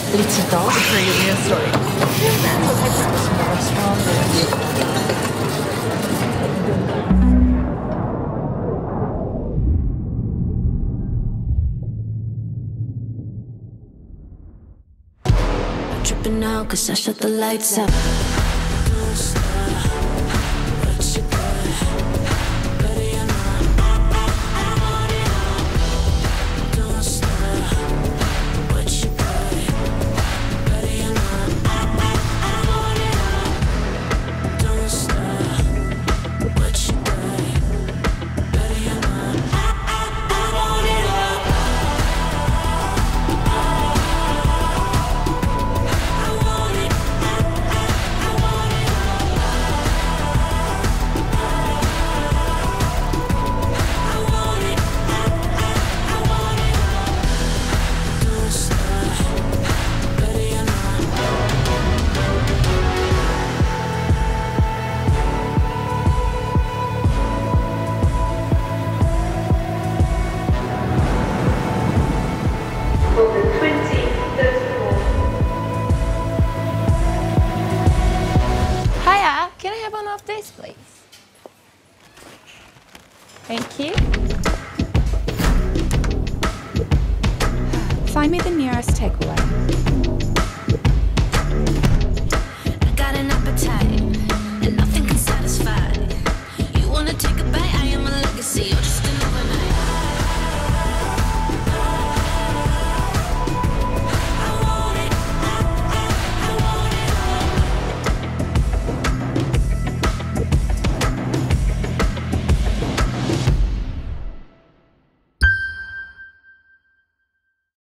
Little dog. Create me a story. Tripping out 'cause I shut the lights up. Hiya, can I have one of these, please? Thank you. Find me the nearest takeaway.